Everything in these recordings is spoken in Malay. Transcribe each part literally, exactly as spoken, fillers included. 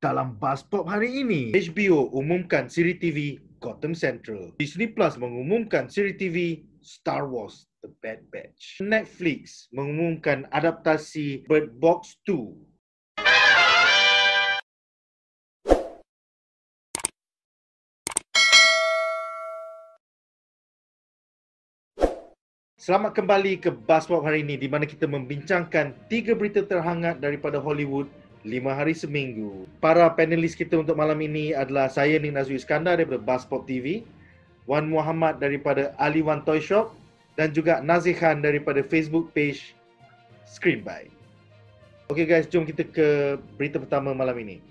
Dalam Buzz Pop hari ini, H B O umumkan siri T V Gotham Central. Disney Plus mengumumkan siri T V Star Wars The Bad Batch. Netflix mengumumkan adaptasi Bird Box dua. Selamat kembali ke Buzz Pop hari ini, di mana kita membincangkan tiga berita terhangat daripada Hollywood lima hari seminggu. Para panelis kita untuk malam ini adalah saya, Nik Nazwi Iskandar daripada Buzz Pop T V, Wan Muhammad daripada Ali Wan Toy Shop, dan juga Nazir Khan daripada Facebook page Screen By. Okay guys, jom kita ke berita pertama malam ini.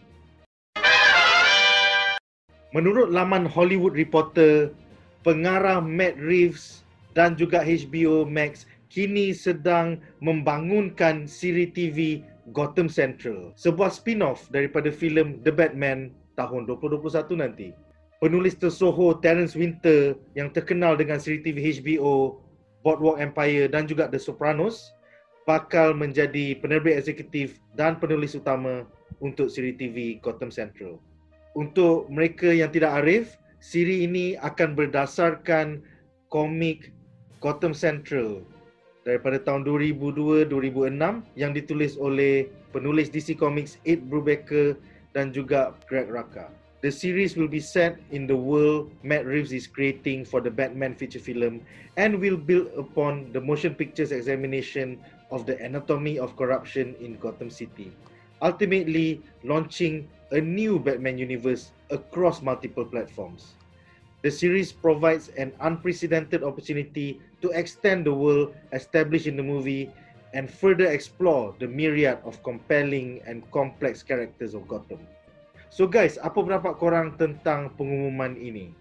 Menurut laman Hollywood Reporter, pengarah Matt Reeves dan juga H B O Max kini sedang membangunkan siri T V Gotham Central, sebuah spin-off daripada filem The Batman tahun dua ribu dua puluh satu nanti. Penulis tersohor Terence Winter yang terkenal dengan siri T V H B O, Boardwalk Empire dan juga The Sopranos bakal menjadi penerbit eksekutif dan penulis utama untuk siri T V Gotham Central. Untuk mereka yang tidak arif, siri ini akan berdasarkan komik Gotham Central daripada tahun dua ribu dua dua ribu enam yang ditulis oleh penulis D C Comics Ed Brubaker dan juga Greg Rucka. The series will be set in the world Matt Reeves is creating for the Batman feature film and will build upon the motion pictures examination of the anatomy of corruption in Gotham City, ultimately launching a new Batman universe across multiple platforms. The series provides an unprecedented opportunity to extend the world established in the movie and further explore the myriad of compelling and complex characters of Gotham. So guys, apa pendapat korang tentang pengumuman ini?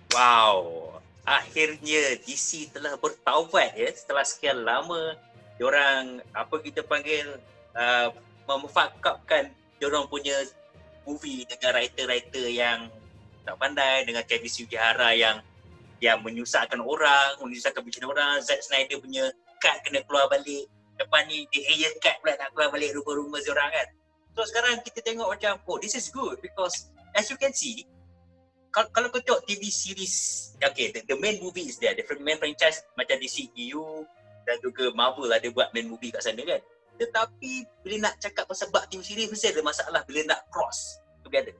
Wow, akhirnya D C telah bertaubat ya setelah sekian lama diorang apa kita panggil uh, memfakapkan diorang punya movie dengan writer-writer yang tak pandai, dengan Kevin Sugihara yang yang menyusahkan orang, menyusahkan bikin orang. Zack Snyder punya cut kena keluar balik. Lepas ni dia Ayer cut pula nak keluar balik rumah-rumah orang kan. So sekarang kita tengok macam, oh this is good because as you can see, kalau, kalau kau tengok T V series, okay, the, the main movie is there. The main franchise macam D C E U dan juga Marvel ada buat main movie kat sana kan. Tetapi bila nak cakap pasal bab T V series mesti ada masalah bila nak cross together.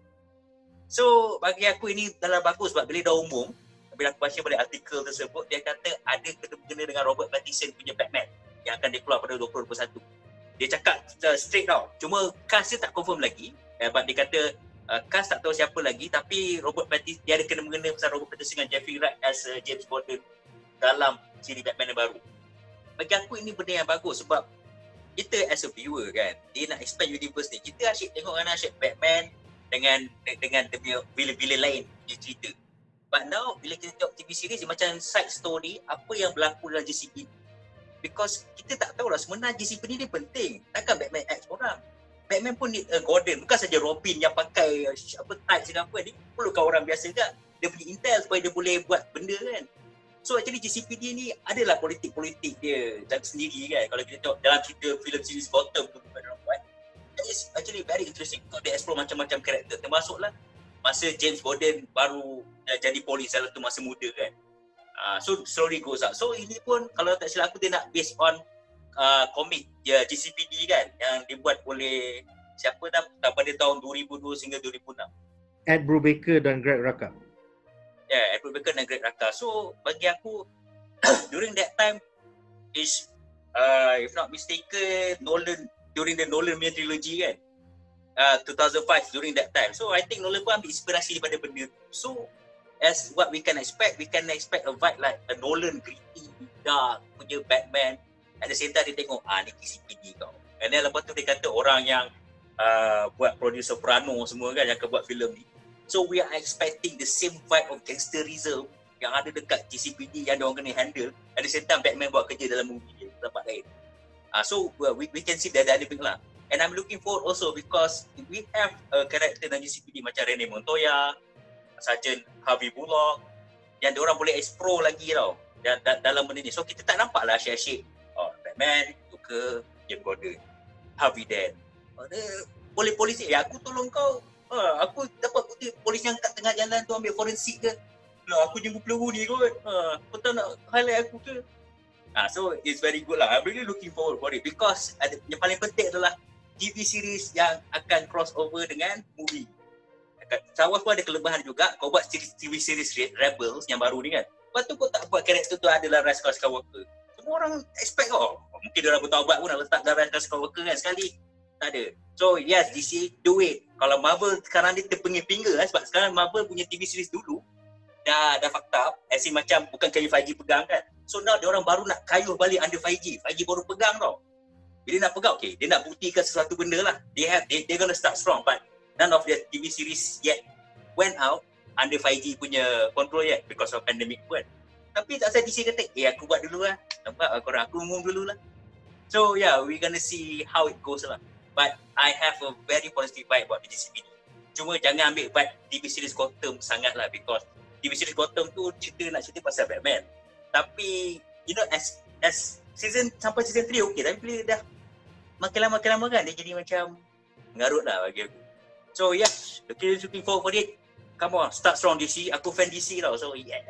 So bagi aku ini adalah bagus sebab bila dah umum, bila aku baca balik artikel tersebut, dia kata ada kena-kena dengan Robert Pattinson punya Batman yang akan dikeluar pada dua ribu dua puluh satu. Dia cakap uh, straight out. Cuma cast dia tak confirm lagi. Sebab dia kata uh, cast tak tahu siapa lagi, tapi Robert Pattinson, dia ada kena-mengena pasal Robert Pattinson dengan Jeffrey Wright as uh, James Gordon dalam siri Batman yang baru. Bagi aku ini benda yang bagus sebab kita as a viewer kan, dia nak expand universe ni. Kita asyik tengok kan asyik Batman dengan dengan dia punya villain-villain lain dia cerita. But now bila kita tengok T V series dia macam side story apa yang berlaku dalam J C P D. Because kita tak tahulah sebenarnya J C P D ni penting. Takkan Batman X orang. Batman pun need a Gordon, bukan saja Robin yang pakai apa tights dan apa ni. Perlukan orang biasa juga dia punya intel supaya dia boleh buat benda kan. So actually J C P D ni adalah politik-politik dia dan sendiri kan. Kalau kita tengok dalam cerita filem series Gotham tu pada orang buat, it's actually very interesting untuk dia explore macam-macam karakter, termasuklah masa James Gordon baru jadi polis dalam tu masa muda kan. Uh, so story goes up. So ini pun kalau tak silap aku dia nak based on uh, komik ya, J C P D kan yang dibuat oleh siapa dah pada tahun dua ribu dua hingga dua ribu enam. Ed Brubaker dan Greg Rucka. Ya, yeah, Ed Brubaker dan Greg Rucka. So bagi aku during that time is uh, if not mistaken Nolan during the Nolan punya trilogy kan, uh, two thousand five during that time. So I think Nolan pun ambil inspirasi daripada benda tu. So as what we can expect, we can expect a vibe like a Nolan gritty, dark punya Batman. At the same time dia tengok, ah ni K C P D kau. And then lepas tu dia kata orang yang uh, buat producer Soprano semua kan yang akan buat filem ni. So we are expecting the same vibe of gangsterism yang ada dekat J C P D yang diorang kena handle. At the same time Batman buat kerja dalam movie dia, tempat lain. Uh, so well, we, we can see the dynamic lah. And I'm looking forward also because we have a character dalam J C P D macam Rene Montoya, Sergeant Harvey Bullock yang diorang boleh explore lagi tau dan, dan, dalam benda ni. So kita tak nampak lah asyik-asyik oh, Batman, Joker, James Gordon, Harvey Dent. Oh, dia boleh polisi, ya aku tolong kau Ha, aku dapat bukti polis yang kat tengah jalan tu ambil forensik ke. Lah aku jenguk peluru ni kot. Ha, kau tak nak highlight aku ke? Ah, so it's very good lah. I'm really looking forward for it because ada, yang paling penting adalah T V series yang akan cross over dengan movie. Star Wars pun ada kelebihan juga. Kau buat T V series Rebels yang baru ni kan. Lepas tu kau tak buat karakter tu adalah Rise of Skywalker. Semua orang expect kau. Mungkin dia orang bertaubat pun nak letak Rise of Skywalker kan sekali. Tak ada. So yes, D C do it. Kalau Marvel sekarang dia terpinggir-pinggir lah, sebab sekarang Marvel punya T V series dulu dah dah fucked up. As in macam bukan kayu five G pegang kan. So now dia orang baru nak kayuh balik under five G. five G baru pegang tau. Bila nak pegang, okay, dia nak buktikan sesuatu benda lah. They have, they, they're gonna start strong, but none of the T V series yet went out under five G punya control yet because of pandemic pun. Tapi tak saya D C kata, eh aku buat dulu lah. Nampak korang aku umum dulu lah. So yeah, we're gonna see how it goes lah. But I have a very positive vibe about the G C P D. Cuma jangan ambil vibe T V series Gotham sangat lah because T V series Gotham tu cerita nak cerita pasal Batman. Tapi you know as as season sampai season three okay, tapi bila dah makin lama makin lama kan dia jadi macam mengarut lah bagi aku. So yes, looking, looking forward for it. Come on, start strong D C. Aku fan D C tau. So yeah.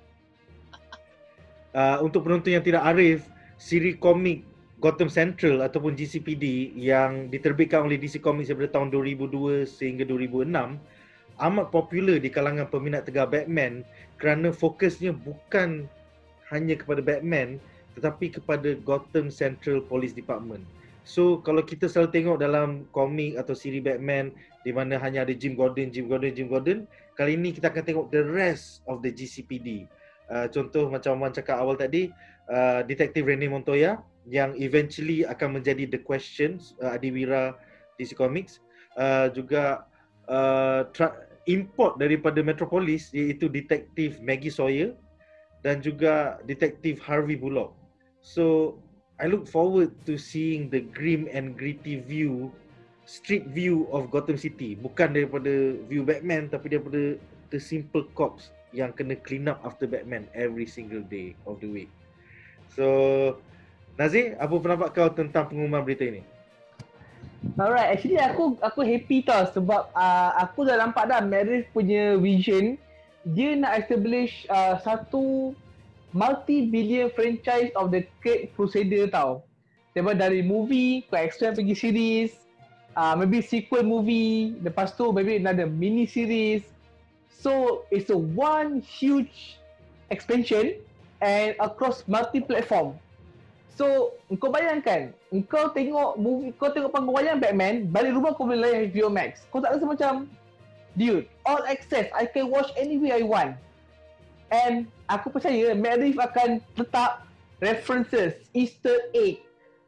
Uh, untuk penonton yang tidak arif, siri komik Gotham Central ataupun G C P D yang diterbitkan oleh D C Comics daripada tahun dua ribu dua sehingga dua ribu enam amat popular di kalangan peminat tegar Batman kerana fokusnya bukan hanya kepada Batman tetapi kepada Gotham Central Police Department. So kalau kita selalu tengok dalam komik atau siri Batman di mana hanya ada Jim Gordon, Jim Gordon, Jim Gordon, kali ini kita akan tengok the rest of the G C P D. Uh, contoh macam Wan cakap awal tadi, uh, Detektif Rene Montoya yang eventually akan menjadi The Questions, uh, Adiwira D C Comics. Uh, juga uh, tra- import daripada Metropolis iaitu Detektif Maggie Sawyer dan juga Detektif Harvey Bullock. So I look forward to seeing the grim and gritty view, street view of Gotham City. Bukan daripada view Batman tapi daripada the simple cops yang kena clean up after Batman every single day of the week. So Nazir, apa pendapat kau tentang pengumuman berita ini? Alright, actually aku aku happy tau sebab uh, aku dah nampak dah Matt Reeves punya vision. Dia nak establish uh, satu multi-billion franchise of the Caped Crusader tau. Daripada dari movie, ke extend pergi series, uh, maybe sequel movie, lepas tu maybe another mini series. So it's a one huge expansion and across multi-platform. So, kau bayangkan, kau tengok movie, kau tengok panggung wayang Batman, balik rumah kau boleh layan H B O Max. Kau tak rasa macam, dude, all access, I can watch anywhere I want. And aku percaya Matt Reeves akan letak references, Easter egg,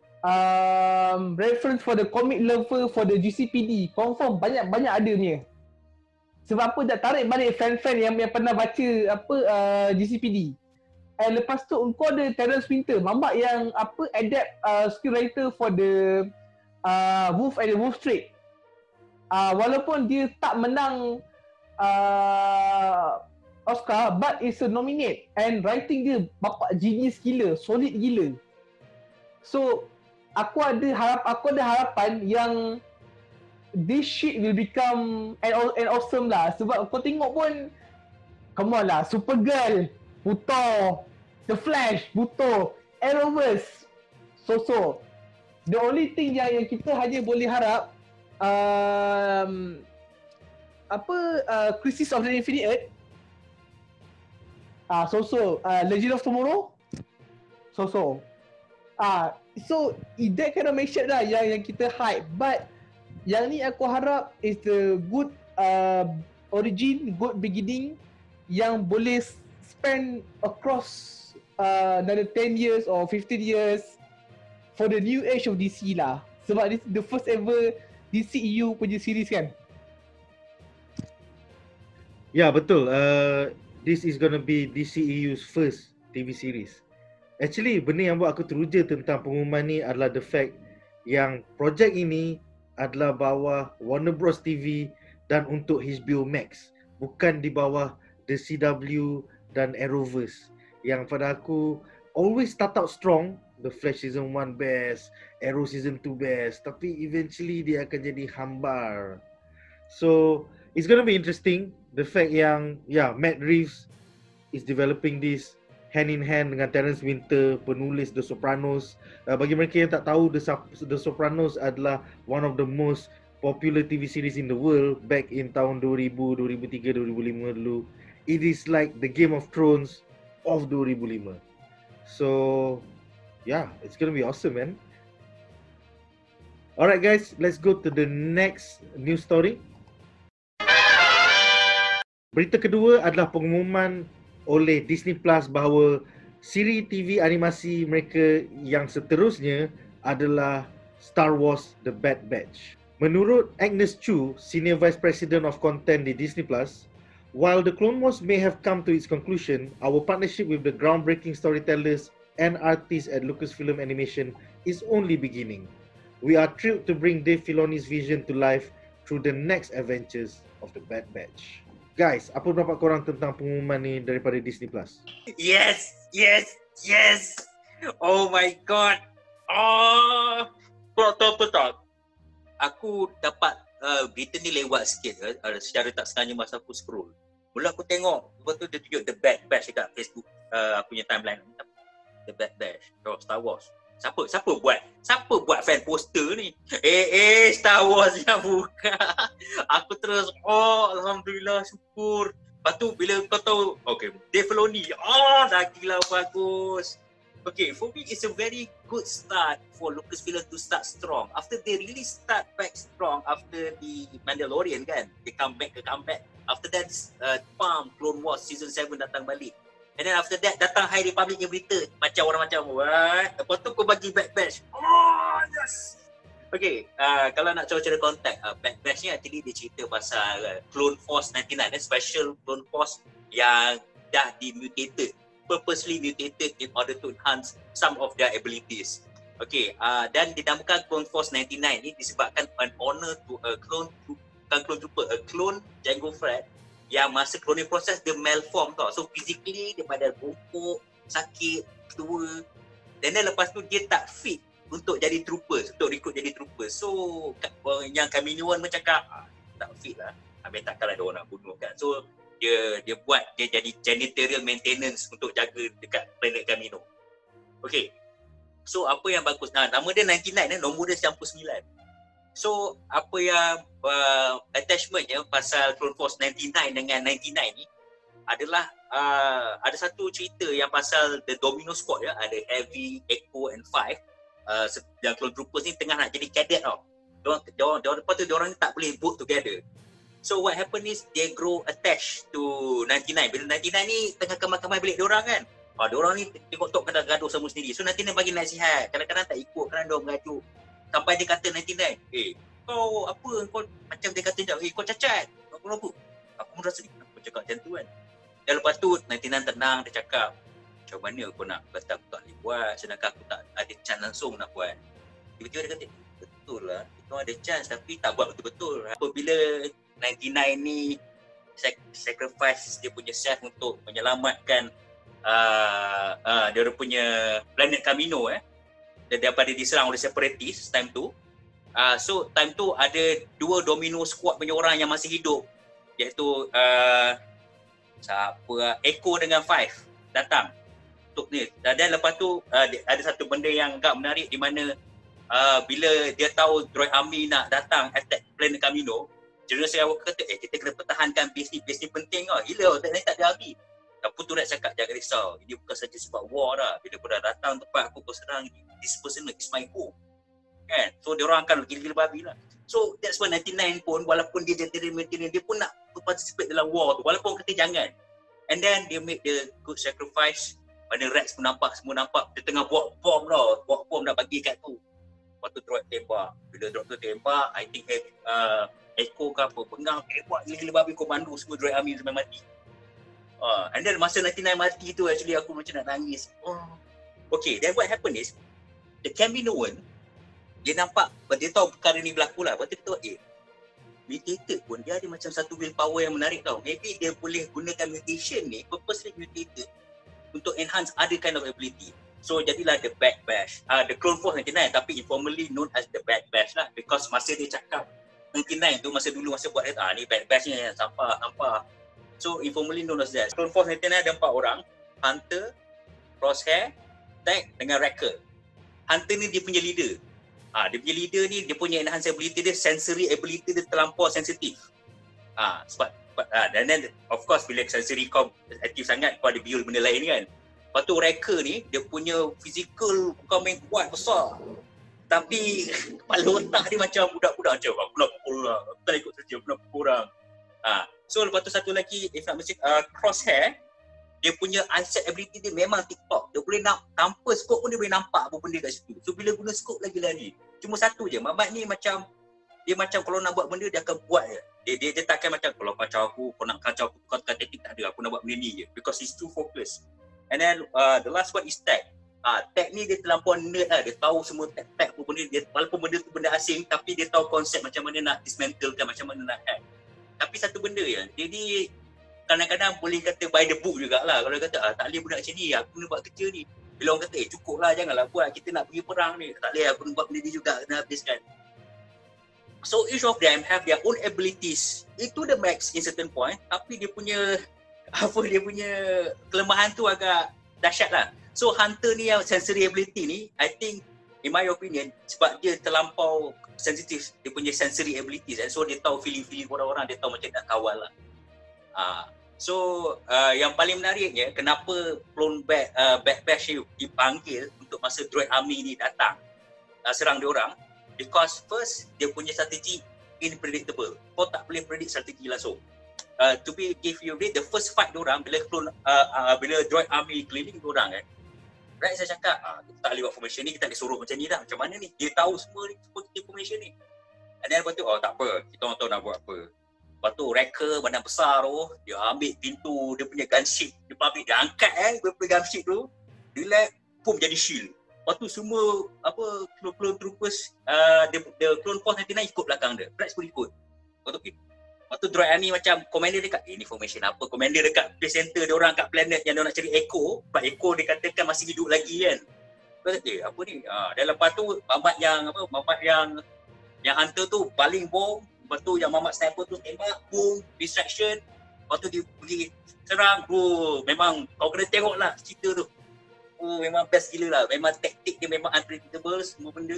um, reference for the comic lover, for the G C P D. Confirm banyak-banyak ada punya. Sebab apa dah tarik balik fan-fan yang, yang pernah baca apa uh, G C P D. And lepas tu kau ada Terence Winter, mamak yang apa adapt uh, screenwriter for the uh, Wolf and the Wolf Street. Uh, walaupun dia tak menang uh, Oscar, but it's a nominate and writing dia bapak genius gila, solid gila. So aku ada harap aku ada harapan yang this shit will become an, an awesome lah. Sebab kau tengok pun, come on lah, Supergirl buto, The Flash buto, Arrowverse so-so. The only thing yang, yang kita hanya boleh harap um, apa uh, Crisis of the Infinite Earth ah uh, so-so, uh, Legend of Tomorrow so-so. Ah, uh, so that kind of make sure lah yang, yang kita hype. But yang ni aku harap is the good uh, origin, good beginning yang boleh spend across uh, another ten years or fifteen years for the new age of D C lah. Sebab this the first ever D C E U punya series kan. Ya, yeah, betul. Uh, this is gonna be D C E U's first T V series. Actually, benda yang buat aku teruja tentang pengumuman ni adalah the fact yang projek ini adalah bawah Warner Bros T V dan untuk H B O Max, bukan di bawah The C W dan Arrowverse yang pada aku always start out strong. The Flash season one best, Arrow season two best, tapi eventually dia akan jadi hambar. So it's gonna be interesting. The fact yang yeah Matt Reeves is developing this hand in hand dengan Terence Winter, penulis The Sopranos. Uh, bagi mereka yang tak tahu, The, The Sopranos adalah one of the most popular T V series in the world back in tahun dua ribu, dua ribu tiga, dua ribu lima dulu. It is like the Game of Thrones of dua ribu lima. So yeah, it's gonna be awesome, man. Alright guys, let's go to the next news story. Berita kedua adalah pengumuman oleh Disney Plus bahawa siri T V animasi mereka yang seterusnya adalah Star Wars The Bad Batch. Menurut Agnes Chu, Senior Vice President of Content di Disney Plus, while The Clone Wars may have come to its conclusion, our partnership with the groundbreaking storytellers and artists at Lucasfilm Animation is only beginning. We are thrilled to bring Dave Filoni's vision to life through the next adventures of The Bad Batch. Guys, apa pendapat korang tentang pengumuman ni daripada Disney Plus? Yes, yes, yes. Oh my god. Oh, betul betul. Aku dapat uh, berita ni lewat sikit uh, secara tak sengaja masa aku scroll. Mula aku tengok, lepas tu dia tunjuk The Bad Batch dekat Facebook, uh, aku punya timeline. The Bad Batch, oh, Star Wars. Siapa siapa buat? Siapa buat fan poster ni? Eh eh Star Wars yang buka. Aku terus oh alhamdulillah syukur. Lepas tu bila kau tahu okay, Dave Filoni. Oh dah gila bagus. Okay, for me it's a very good start for Lucasfilm to start strong. After they really start back strong after the Mandalorian kan. They come back, they come back. After that uh, Palm Clone Wars season seven datang balik. And then after that, datang High Republic yang berita. Macam orang macam, what? Lepas tu kau bagi Bad Batch. Oh, yes! Okay, uh, kalau nak cara-cara kontak, uh, Bad Batch ni actually dia cerita pasal uh, Clone Force ninety-nine, special Clone Force yang dah dimutated, purposely mutated in order to enhance some of their abilities. Okay, uh, dan dinamakan Clone Force ninety-nine ni disebabkan an honor to a clone, bukan clone trooper, a clone Jango Fett yang masa cloning proses dia malform tau. So physically dia badan bongkok, sakit, tua. Dan then lepas tu dia tak fit untuk jadi trooper, untuk recruit jadi trooper. So yang Kaminoan pun cakap ah, tak fit lah. Habis takkanlah dia orang nak bunuh kan. So dia dia buat dia jadi janitorial maintenance untuk jaga dekat planet Kamino. Okay. So apa yang bagus, nah, nama dia ninety-nine, nombor dia sembilan puluh sembilan. So apa yang uh, attachmentnya pasal Clone Force ninety-nine dengan ninety-nine ni adalah uh, ada satu cerita yang pasal The Domino Squad ya, ada Heavy, Echo and Five. Uh, yang Clone Troopers ni tengah nak jadi cadet tau. Diorang, diorang, diorang, lepas tu diorang tak boleh vote together. So what happen is they grow attached to ninety-nine. Bila ninety-nine ni tengah kemar-kemar bilik diorang kan. Ah, diorang ni tengok tok gaduh sama sendiri. So ninety-nine bagi nasihat. Kadang-kadang tak ikut, kadang diorang mengajuk. Sampai dia kata ninety-nine, eh kau apa, kau macam dia kata macam, eh kau cacat, kau kenapa? Aku pun rasa, aku cakap macam tu kan. Dan lepas tu ninety-nine tenang, dia cakap, macam mana aku nak kata aku tak boleh buat, sedangkan aku tak ada chance langsung nak buat. Tiba-tiba dia kata, betul lah, kau ada chance tapi tak buat betul-betul. Apabila ninety-nine ni sacrifice dia punya self untuk menyelamatkan uh, uh, dia punya planet Kamino eh, daripada diserang oleh separatist time tu. Uh, so time tu ada dua Domino Squad punya orang yang masih hidup, iaitu uh, siapa, Echo dengan Five datang untuk ni. Dan lepas tu uh, ada satu benda yang agak menarik di mana uh, bila dia tahu droid army nak datang attack planet Kamino, General Skywalker kata, eh kita kena pertahankan base ni, base ni penting tau, gila tak, tak ada habis. Tapi tu nak cakap, jangan risau, ini bukan saja sebab war lah, bila kau dah datang tempat aku, kau serang, this person is my home kan. So dia orang akan gila-gila babi lah. So that's why ninety-nine pun walaupun dia jadi maintenance, dia pun nak participate dalam war tu walaupun kata jangan. And then dia make the good sacrifice. Pada Rex pun nampak, semua nampak dia tengah buat bom tau, buat bom dah bagi kat tu. Lepas tu droid tembak. Bila droid tu tembak, I think uh, Echo ke apa, pengang tembak gila-gila babi, komando semua droid army sampai mati. Uh, and then masa ninety-nine mati tu actually aku macam nak nangis. Oh. Okay, then what happened is the Kaminoan, dia nampak, dia tahu perkara ni berlaku lah. Lepas tu dia tahu, eh, mutated pun dia ada macam satu willpower yang menarik tau. Maybe dia boleh gunakan mutation ni, purposely mutated untuk enhance other kind of ability. So jadilah the Bad Batch, uh, the Clone Force ninety-nine, tapi informally known as the Bad Batch lah. Because masa dia cakap sembilan puluh sembilan tu masa dulu masa buat ah ni Bad Batch ni sampah sampah. So informally known as that. Clone Force sembilan puluh sembilan ada empat orang, Hunter, Crosshair, Tech dengan Wrecker. Hunter ni dia punya leader. Ah dia punya leader ni dia punya enhanced ability dia, sensory ability dia terlampau sensitif. Ah sebab ah, dan then of course bila sensory kau aktif sangat kau ada build benda lain kan. Lepas tu Wrecker ni dia punya physical kau main kuat besar. Tapi kepala otak dia macam budak-budak macam aku nak pukul orang, aku tak ikut saja, aku nak pukul orang. Ah so lepas tu satu lagi if not mistake uh, Crosshair dia punya eyesight ability dia memang TikTok. Dia boleh nak tanpa scope pun dia boleh nampak apa benda kat situ. So bila guna scope lagi lari. Cuma satu je, Mamat ni macam dia macam kalau nak buat benda dia akan buat je. Dia dia, dia takkan macam kalau kacau aku, kau nak kacau aku, kau takkan taktik tak ada. Aku nak buat benda ni je because he's too focused. And then uh, the last one is Tech. Ah, Tech ni dia terlampau nerd lah. Dia tahu semua tech-tech apa benda dia, walaupun benda tu benda asing tapi dia tahu konsep macam mana nak dismantlekan, macam mana nak hack. Tapi satu benda je, dia ni kadang-kadang boleh kata by the book jugalah. Kalau dia kata, ah, tak boleh budak macam ni, aku nak buat kerja ni. Bila orang kata, eh cukup lah, janganlah buat, kita nak pergi perang ni. Tak boleh, aku nak buat benda ni juga, kena habiskan. So each of them have their own abilities. Itu the max in certain point, tapi dia punya, apa dia punya kelemahan tu agak dahsyat lah. So Hunter ni yang sensory ability ni, I think in my opinion, sebab dia terlampau sensitif, dia punya sensory abilities, and so dia tahu feeling-feeling orang-orang, dia tahu macam nak kawal lah. Uh, so uh, yang paling menariknya, kenapa Clone Bad, uh, Bad Batch dipanggil untuk masa Droid Army ni datang uh, serang diorang, because first, dia punya strategi unpredictable. Kau tak boleh predict strategi langsung. Uh, to be give you read, the first fight diorang, bila clone, uh, uh, bila Droid Army keliling diorang kan, right, saya cakap, ah, kita tak boleh buat formation ni, kita tak boleh suruh macam ni dah. Macam mana ni? Dia tahu semua ni, semua kita formation ni. And then lepas tu, oh tak apa, kita orang tahu nak buat apa. Lepas tu, Wrecker badan besar tu, dia ambil pintu, dia punya gunship, dia ambil, dia angkat eh, dia punya gunship tu, dia let, pum jadi shield. Lepas tu semua, apa, clone troopers, uh, the, the Clone Force sembilan puluh sembilan ikut belakang dia. Rex pun ikut. Lepas tu, lepas tu Droid Army macam, commander dekat, eh ni formation apa? Commander dekat place center dia orang kat planet yang dia nak cari Echo, sebab Echo dikatakan masih hidup lagi kan. Lepas tu, eh apa ni? Ha, dan lepas tu, Mamat yang, apa, Mamat yang, yang Hunter tu baling bom, lepas tu yang Mamat sniper tu tembak, boom, distraction, lepas tu dia pergi serang, bro, memang kau kena tengok lah cerita tu. Oh, memang best gila lah, memang taktik dia memang unpredictable semua benda.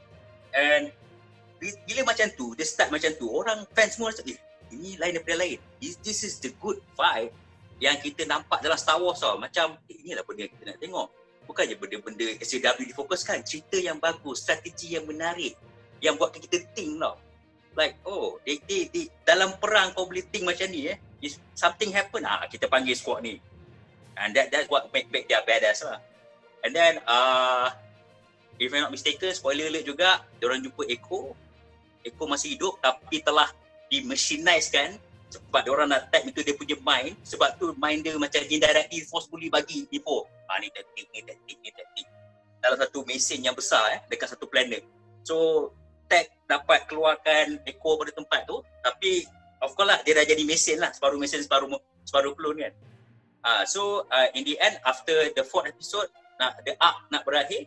And bila macam tu, dia start macam tu, orang fans semua macam, eh ini lain daripada lain. This is the good vibe yang kita nampak dalam Star Wars tau. Macam, eh, inilah benda yang kita nak tengok. Bukan je benda-benda S J W difokuskan, cerita yang bagus, strategi yang menarik, yang buatkan kita think tau. Like, oh, they, they, they, dalam perang kau boleh think macam ni eh. If something happen, ah kita panggil squad ni. And that that's what make, make their badass lah. And then, uh, if I'm not mistaken, spoiler alert juga, diorang jumpa Echo. Echo masih hidup tapi telah di-machinize kan, sebab diorang nak tap into dia punya mind. Sebab tu mind dia macam indirectly forcefully bagi info. Ah ni taktik, ni taktik, ni taktik. Dalam satu mesin yang besar eh, dekat satu planet. So, Tech dapat keluarkan Echo pada tempat tu, tapi of course lah, dia dah jadi mesin lah, separuh mesin, separuh separuh clone kan. Uh, so, uh, in the end, after the fourth episode, nak the arc nak berakhir,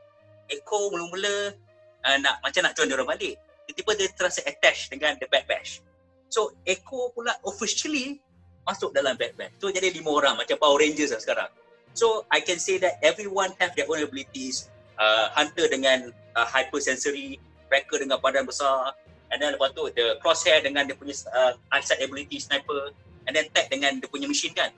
Echo mula-mula uh, nak macam nak join diorang balik. Tiba-tiba dia terasa attached dengan the Bad Batch. So, Echo pula officially masuk dalam Bad Batch. So, jadi lima orang macam Power Rangers lah sekarang. So, I can say that everyone have their own abilities. Uh, Hunter dengan uh, hypersensory, Wrecker dengan badan besar, and then lepas tu the Crosshair dengan dia punya uh, eyesight ability sniper, and then Tech dengan dia punya machine kan.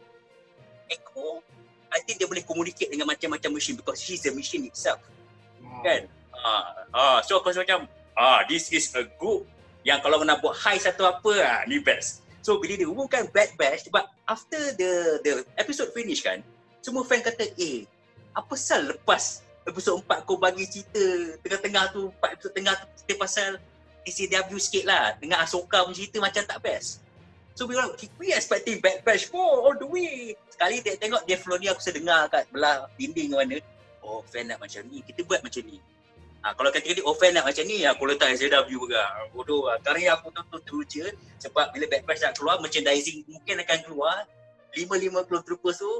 Echo, I think dia boleh communicate dengan macam-macam machine because she's the machine itself. Wow. Kan? Ah, ah, so aku rasa macam, ah, this is a group yang kalau nak buat high satu apa, ah, ni best. So bila dia umumkan Bad Batch, sebab after the the episode finish kan, semua fan kata, eh, apa sal lepas episode empat kau bagi cerita tengah-tengah tu, empat episode tengah tu cerita pasal S C W sikit lah, dengan Ahsoka pun cerita macam tak best. So we, we expecting Bad Batch four all the way. Sekali dia tengok Dave Filoni, aku sedengar kat belah dinding mana, oh fan nak macam ni, kita buat macam ni. Ha, kalau kata-kata oh fan nak macam ni, aku letak S J W juga. Bodoh lah. Sekarang aku tonton teruja sebab bila Bad Batch nak keluar, merchandising mungkin akan keluar. Lima-lima Clone Troopers tu.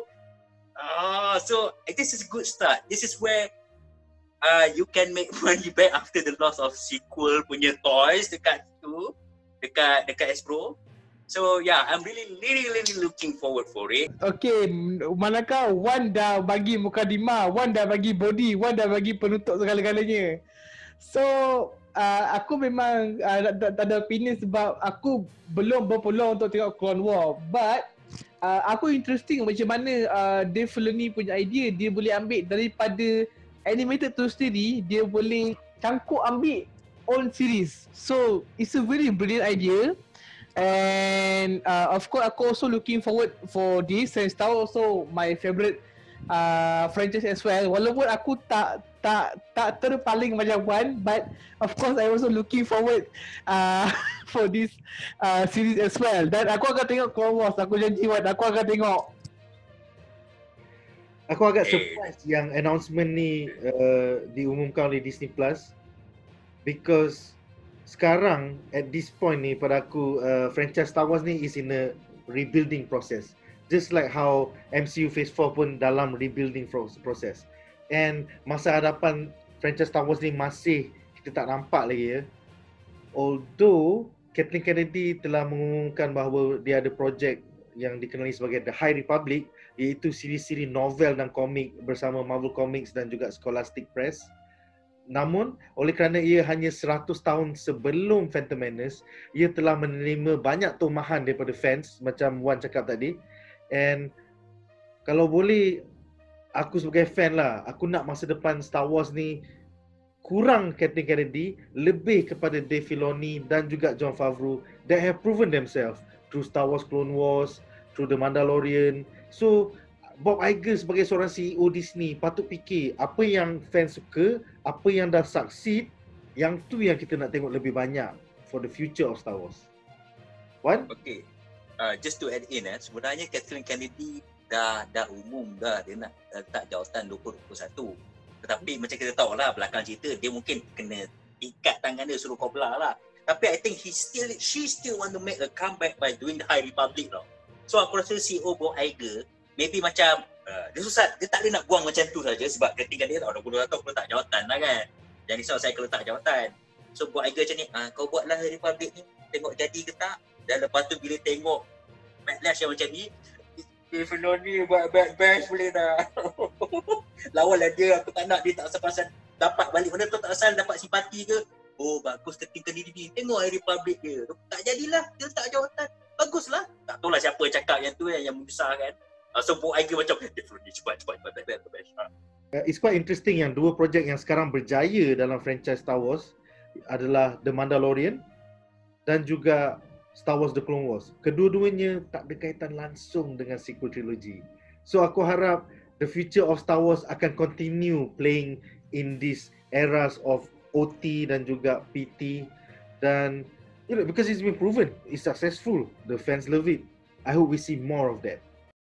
Ah, so this is a good start. This is where uh, you can make money back after the loss of sequel punya toys dekat tu. dekat dekat Hasbro. So yeah, I'm really really really looking forward for it. Okay, manakah Wan dah bagi mukadimah, Wan dah bagi body, Wan dah bagi penutup segala-galanya. So uh, aku memang uh, tak, tak ada opinion sebab aku belum berpeluang untuk tengok Clone War. But uh, aku interesting macam mana uh, Dave Filoni punya idea, dia boleh ambil daripada animated tu sendiri, dia boleh cangkuk ambil own series. So it's a very brilliant idea. And uh, of course aku also looking forward for this, and Star Wars also my favourite uh, franchise as well. Walaupun aku tak tak tak terpaling macam Wan, but of course I also looking forward uh, for this uh, series as well. Dan aku akan tengok Clone Wars, aku janji Wan, aku akan tengok. Aku agak surprise eh. yang announcement ni uh, diumumkan oleh Disney Plus, because sekarang at this point ni pada aku uh, franchise Star Wars ni is in a rebuilding process, just like how M C U Phase four pun dalam rebuilding process. And masa hadapan franchise Star Wars ni masih kita tak nampak lagi ya. Although Kathleen Kennedy telah mengumumkan bahawa dia ada projek yang dikenali sebagai The High Republic, iaitu siri-siri novel dan komik bersama Marvel Comics dan juga Scholastic Press. Namun, oleh kerana ia hanya seratus tahun sebelum Phantom Menace, ia telah menerima banyak tomahan daripada fans, macam Wan cakap tadi. And kalau boleh, aku sebagai fan lah, aku nak masa depan Star Wars ni kurang Kathleen Kennedy, lebih kepada Dave Filoni dan juga Jon Favreau that have proven themselves through Star Wars Clone Wars, through The Mandalorian. So, Bob Iger sebagai seorang C E O Disney patut fikir apa yang fans suka, apa yang dah succeed, yang tu yang kita nak tengok lebih banyak for the future of Star Wars. Wan? Okay, uh, just to add in, eh, sebenarnya Kathleen Kennedy dah dah umum dah dia nak letak jawatan dua ribu dua puluh satu. Tetapi macam kita tahu lah belakang cerita, dia mungkin kena ikat tangan dia suruh kau belah lah. Tapi I think he still she still want to make a comeback by doing the High Republic tau. So aku rasa C E O Bob Iger maybe macam uh, dia susah, dia tak boleh nak buang macam tu saja sebab ketika dia tahu dua puluh satu aku letak jawatan lah kan. Jangan risau saya kalau letak jawatan. So Bob Iger macam ni, ah, kau buatlah High Republic ni, tengok jadi ke tak. Dan lepas tu bila tengok backlash yang macam ni, Dave Filoni buat best boleh dah. Lawanlah dia, aku tak nak dia tak asal-asal dapat balik benda tu, tak asal dapat simpati ke. Oh bagus ketika dia ni, tengok High Republic dia. Tak jadilah, dia tak jawatan. Baguslah. Tak tahulah siapa cakap yang tu yang, yang membesarkan. Uh, so Bob Iger macam, Dave Filoni cepat, cepat, cepat, cepat, cepat, cepat. Uh, it's quite interesting yang dua projek yang sekarang berjaya dalam franchise Star Wars adalah The Mandalorian dan juga Star Wars The Clone Wars. Kedua-duanya tak ada kaitan langsung dengan sequel trilogy. So aku harap the future of Star Wars akan continue playing in these eras of O T dan juga P T, dan you know, because it's been proven it's successful, the fans love it. I hope we see more of that.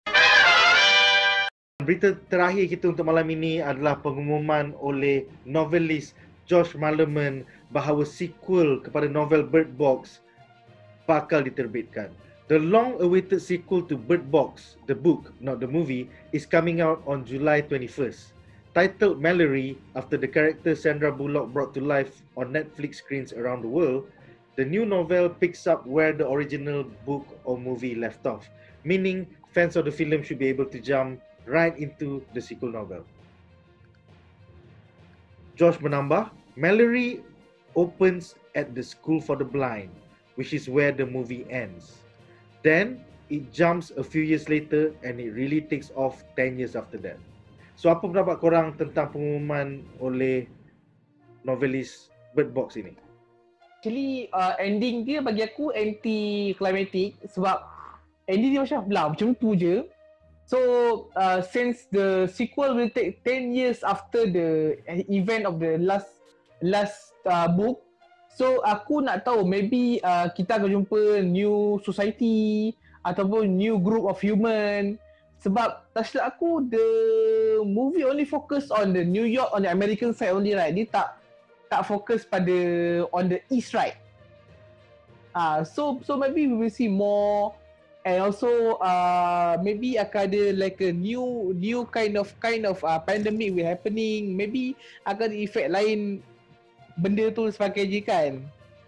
Berita terakhir kita untuk malam ini adalah pengumuman oleh novelis Josh Malerman bahawa sequel kepada novel Bird Box bakal diterbitkan. The long-awaited sequel to Bird Box, the book, not the movie, is coming out on July twenty-first. Titled Mallory, after the character Sandra Bullock brought to life on Netflix screens around the world, the new novel picks up where the original book or movie left off, meaning fans of the film should be able to jump right into the sequel novel. Josh menambah, Mallory opens at the School for the Blind, which is where the movie ends. Then, it jumps a few years later and it really takes off ten years after that. So, apa pendapat korang tentang pengumuman oleh novelis Bird Box ini? Actually, uh, ending dia bagi aku anti-climatic sebab ending dia macam belah, macam tu je. So, uh, since the sequel will take ten years after the event of the last last uh, book, so aku nak tahu maybe uh, kita akan jumpa new society ataupun new group of human. Sebab tak silap aku, the movie only focus on the New York, on the American side only, right? Dia tak tak fokus pada on the east, right? Ah, uh, so so maybe we will see more. And also uh, maybe akan ada like a new new kind of kind of uh, pandemic will happening. Maybe akan ada efek lain benda tu sebagainya kan.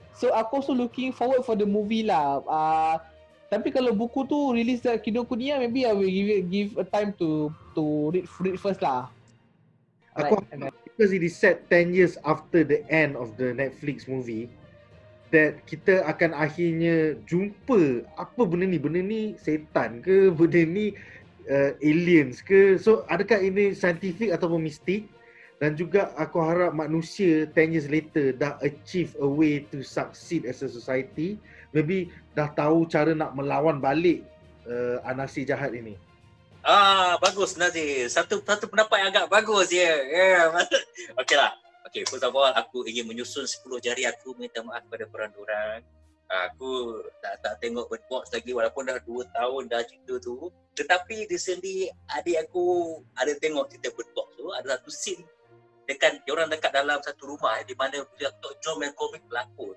So aku also looking forward for the movie lah. Uh, tapi kalau buku tu release dari Kinokuniya, maybe I will give it, give a time to to read read first lah. Aku Alright. because it is set ten years after the end of the Netflix movie, that kita akan akhirnya jumpa apa benda ni, benda ni setan ke, benda ni uh, aliens ke. So adakah ini scientific ataupun mistik? Dan juga aku harap manusia ten years later dah achieve a way to succeed as a society, maybe dah tahu cara nak melawan balik uh, anasi jahat ini. Ah, bagus Nazir. Satu satu pendapat yang agak bagus ya. Yeah. Okey lah. Okey, first of all aku ingin menyusun sepuluh jari aku, minta maaf kepada korang orang. Aku tak tak tengok Bird Box lagi walaupun dah dua tahun dah cerita tu. Tetapi recently adik aku ada tengok cerita Bird Box tu, ada satu scene dekat diorang dekat dalam satu rumah eh, di mana Doctor John Malkovich berlakon.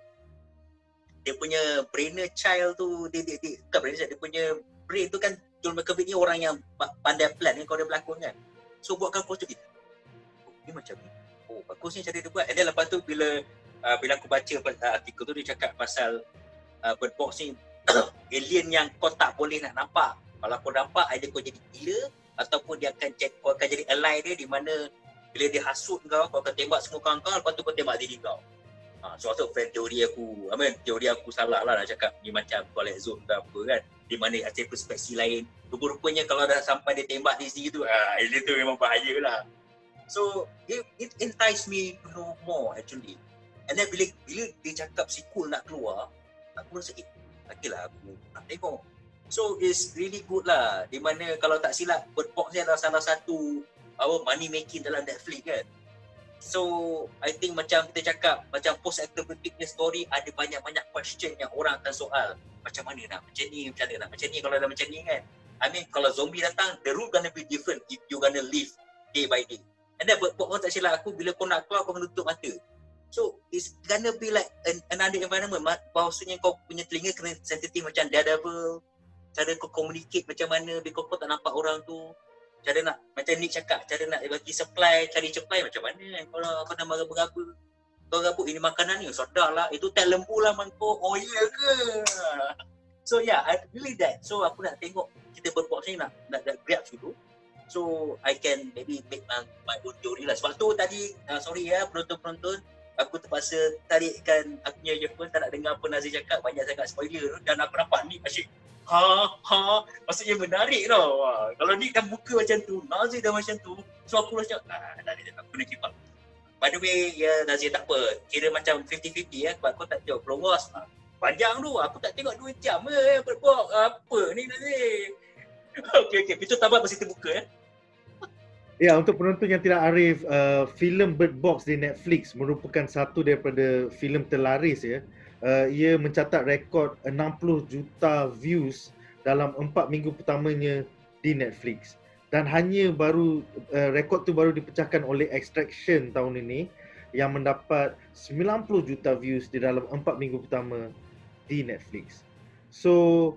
Dia punya brainer child tu, dia, dia, dia bukan brainer child, dia punya brain tu kan, John Malkovich ni orang yang pandai plan kan kalau dia berlakon kan. So buatkan aku macam ni. Oh, ni macam ni. Oh, bagusnya cara dia buat. And then lepas tu bila uh, bila aku baca uh, artikel tu, dia cakap pasal uh, Bird Box ni alien yang kau tak boleh nak nampak. Kalau kau nampak, either kau jadi gila ataupun dia akan jadi, kau akan jadi ally dia, di mana bila dia hasut kau, kau akan tembak semua kawan kau, lepas tu kau tembak diri kau. Ha, so tu fan teori aku, I mean, teori aku salah lah nak cakap ni macam Twilight Zone ke apa kan, di mana ada perspektif lain. Rupa-rupanya kalau dah sampai dia tembak diri sendiri tu, ah, ini tu memang bahaya lah. So it, it entice me to know more actually. And then bila, bila dia cakap sequel nak keluar, aku rasa eh, okay lah aku nak tengok. So it's really good lah, di mana kalau tak silap Bird Box ni adalah salah satu our money making dalam Netflix kan. So I think macam kita cakap, macam post apocalyptic story ada banyak-banyak question yang orang akan soal. Macam mana nak macam ni, macam mana nak macam ni kalau dah macam ni kan. I mean kalau zombie datang, the rule gonna be different if you gonna live day by day. And then Bird Box tak silap aku, bila kau nak keluar kau kena tutup mata. So it's gonna be like an, another environment. Bahawasanya kau punya telinga kena sensitif macam Daredevil. Cara kau communicate macam mana bila kau, kau tak nampak orang tu. Cara nak, macam Nick cakap, cara nak bagi supply, cari supply macam mana. Kalau kau nak meraba-raba, kau rabut ini makanan ni, sedar lah. Itu tel lembu lah mangkuk. Oh iya ke? So yeah, I really that. So aku nak tengok kita Bird Box ni nak, nak, nak grab dulu. So I can maybe make my, my own theory lah. Sebab tu tadi, uh, sorry ya penonton-penonton, aku terpaksa tarikkan aku punya earphone, tak nak dengar apa Nazir cakap, banyak sangat spoiler. Dan aku nampak ni asyik ha ha, maksudnya menarik tau. Wah, kalau Nick dah buka macam tu, Nazir dah macam tu, so aku rasa ah, Nazir tak kena keep up. By the way, ya Nazir tak apa, kira macam fifty fifty ya, sebab aku tak tengok Clone Wars. Ah, panjang tu, aku tak tengok dua jam eh, Bird Box. Apa ni Nazir? Okey okey, pintu tabat masih terbuka ya. Ya, untuk penonton yang tidak arif, uh, filem Bird Box di Netflix merupakan satu daripada filem terlaris ya. Uh, ia mencatat rekod enam puluh juta views dalam empat minggu pertamanya di Netflix. Dan hanya baru, uh, rekod tu baru dipecahkan oleh Extraction tahun ini yang mendapat sembilan puluh juta views di dalam empat minggu pertama di Netflix. So,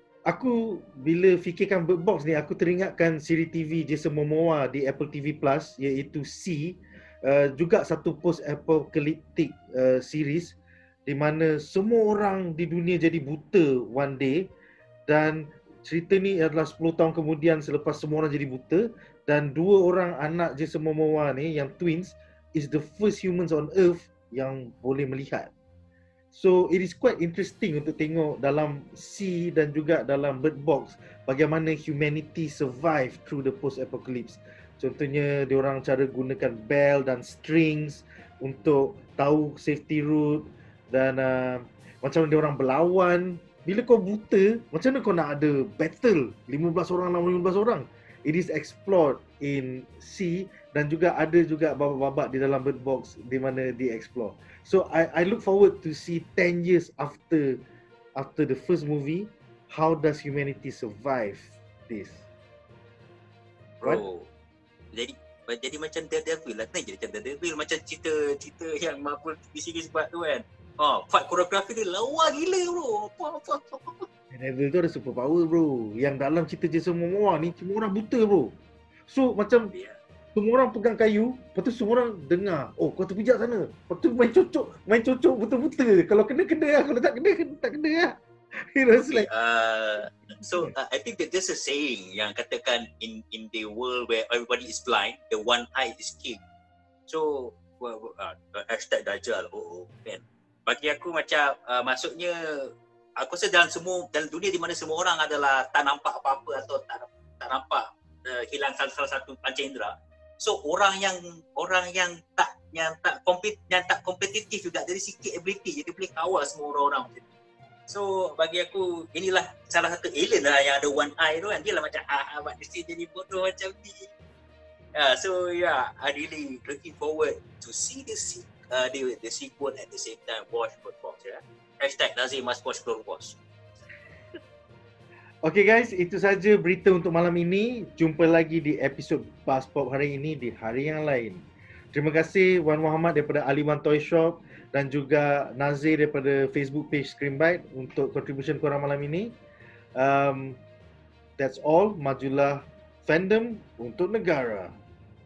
aku bila fikirkan Bird Box ni, aku teringatkan siri T V Jason Momoa di Apple T V Plus, iaitu C, uh, juga satu post-apocalyptic uh, series di mana semua orang di dunia jadi buta one day, dan cerita ni adalah sepuluh tahun kemudian selepas semua orang jadi buta, dan dua orang anak Jason Momoa ni yang twins is the first humans on earth yang boleh melihat. So it is quite interesting untuk tengok dalam C dan juga dalam Bird Box bagaimana humanity survive through the post-apocalypse. Contohnya diorang cara gunakan bell dan strings untuk tahu safety route, dan uh, macam mana diorang berlawan. Bila kau buta, macam mana kau nak ada battle lima belas orang lawan lima belas orang? It is explored in C, dan juga ada juga babak-babak di dalam Bird Box di mana di-explore. So I I look forward to see ten years after after the first movie, how does humanity survive this? Bro, what? jadi jadi macam Daredevil lah, kan? Jadi macam Daredevil, macam cerita-cerita yang Marvel T V series buat tu kan. Ha, fight koreografi dia lawa gila bro. Apa apa apa. Daredevil tu ada super power bro. Yang dalam cerita Jason Momoa ni, semua orang buta bro. So macam Yeah. semua orang pegang kayu, lepas tu semua orang dengar, oh kau terpijak sana. Lepas tu main cocok, main cocok betul-betul je. Kalau kena, kena lah. Kalau tak kena, kena tak kena lah. You know, it's Okay, like, uh, so uh, I think that there's a saying yang katakan in in the world where everybody is blind, the one eye is king. So well, uh, hashtag Dajjal, oh, oh kan. Bagi aku macam uh, maksudnya aku rasa dalam semua dalam dunia di mana semua orang adalah tak nampak apa-apa atau tak tak nampak uh, hilang salah, salah satu panca indera. So orang yang orang yang tak yang tak kompet yang tak kompetitif juga dari sikit ability jadi boleh kawal semua orang-orang macam tu. So bagi aku inilah salah satu alien lah yang ada one eye tu kan. Dia lah macam ah buat mesti jadi bodoh macam ni. Yeah, so yeah, I really looking forward to see the se- uh, the, the sequel at the same time watch Clone Wars ya. Hashtag Nazir must watch Clone Wars. okay guys, itu saja berita untuk malam ini. Jumpa lagi di episod Buzz Pop hari ini di hari yang lain. Terima kasih Wan Muhammad daripada Aliwan Toy Shop dan juga Nazir daripada Facebook page Screenbite untuk contribution korang malam ini. Um, that's all. Majulah fandom untuk negara.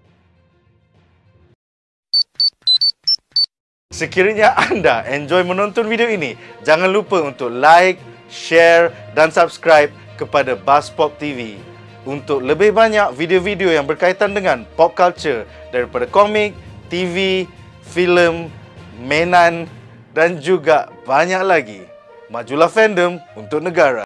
Sekiranya anda enjoy menonton video ini, jangan lupa untuk like, share dan subscribe kepada Buzz Pop T V untuk lebih banyak video-video yang berkaitan dengan pop culture daripada komik, T V, filem, mainan dan juga banyak lagi. Majulah fandom untuk negara.